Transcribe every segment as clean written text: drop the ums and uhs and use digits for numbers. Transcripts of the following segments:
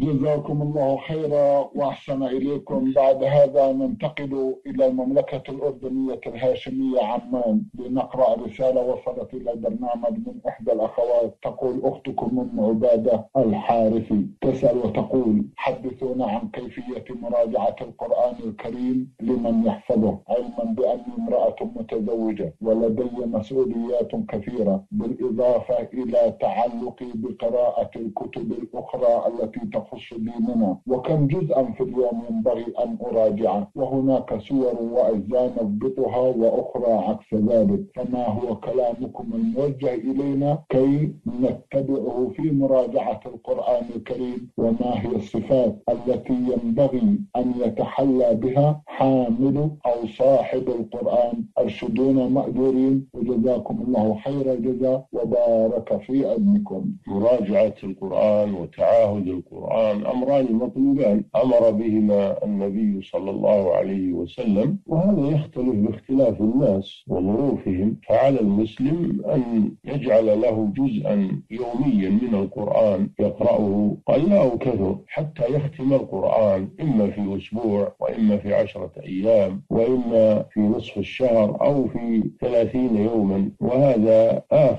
جزاكم الله خيرا وأحسن إليكم. بعد هذا ننتقل إلى المملكة الأردنية الهاشمية عمان لنقرأ رسالة وصلت إلى البرنامج من إحدى الأخوات. تقول أختكم أم عبادة الحارثي تسأل وتقول: حدثونا عن كيفية مراجعة القرآن الكريم لمن يحفظه، علما بأني امرأة متزوجة ولدي مسؤوليات كثيرة، بالإضافة إلى تعلقي بقراءة الكتب الأخرى التي تخص ديننا، وكم جزءا في اليوم ينبغي أن أراجعه، وهناك سور وأجزاء نضبطها وأخرى عكس ذلك، فما هو كلامكم الموجه إلينا كي نتبعه في مراجعة القرآن الكريم، وما هي الصفات التي ينبغي أن يتحلى بها حامل أو صاحب القرآن؟ أرشدونا مأجورين، وجزاكم الله خير الجزاء وبارك في علمكم. مراجعة القرآن وتعاهد القرآن أمران مطلوبان أمر بهما النبي صلى الله عليه وسلم، وهذا يختلف باختلاف الناس وظروفهم، فعلى المسلم أن يجعل له جزءا يوميا من القرآن يقرأه قل أو كثر حتى يختم القرآن، إما في أسبوع وإما في 10 أيام وإما في نصف الشهر أو في 30 يوما، وهذا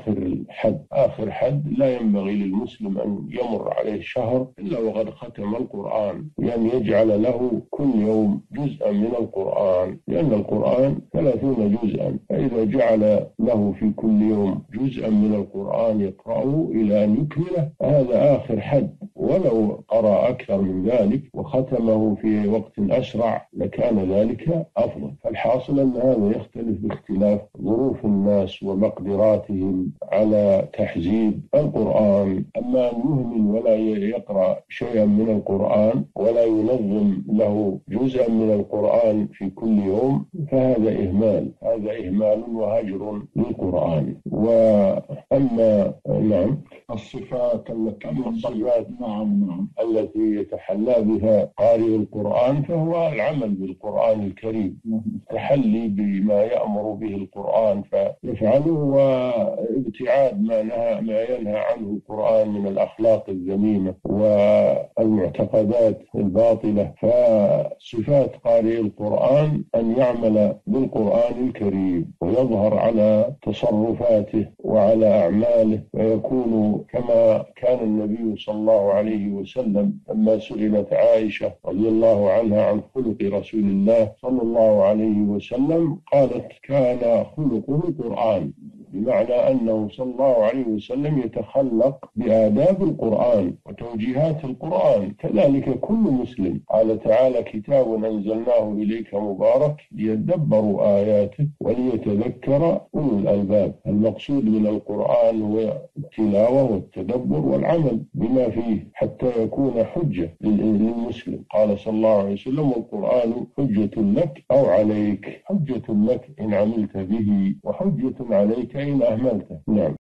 آخر حد لا ينبغي للمسلم أن يمر عليه شهر إلا وقد ختم القرآن، يعني يجعل له كل يوم جزءا من القرآن، لأن القرآن 30 جزءا، فإذا جعل له في كل يوم جزءا من القرآن يقرأه إلى أن يكمله هذا آخر حد، ولو قرأ أكثر من ذلك وختمه في وقت أسرع لكان ذلك أفضل. فالحاصل أن هذا يختلف باختلاف ظروف الناس ومقدراتهم على تحزيب القرآن. أما أن يهمل ولا يقرأ شيئا من القرآن ولا ينظم له جزءا من القرآن في كل يوم فهذا إهمال وهجر للقرآن. وأما الصفات التي يتحلى بها قارئ القرآن فهو العمل بالقرآن الكريم، التحلي بما يأمر به القرآن فيفعله، وابتعاد ما ينهى عنه القرآن من الأخلاق الذميمة والمعتقدات الباطلة. فصفات قارئ القرآن أن يعمل بالقرآن الكريم ويظهر على تصرفاته وعلى أعماله، ويكون كما كان النبي صلى الله عليه وسلم لما سئلت عائشة رضي الله عنها عن خلق رسول الله صلى الله عليه وسلم قالت: كان خلقه القرآن، بمعنى أنه صلى الله عليه وسلم يتخلق بآداب القرآن وتوجيهات القرآن. كذلك كل مسلم، قال تعالى: كتاب أنزلناه إليك مبارك ليدبروا آياته وليتذكر أولو الألباب. المقصود من القرآن هو التلاوة والتدبر والعمل بما فيه حتى يكون حجة للمسلم. قال صلى الله عليه وسلم: والقرآن حجة لك أو عليك، حجة لك إن عملت به وحجة عليك إن أهملته. نعم.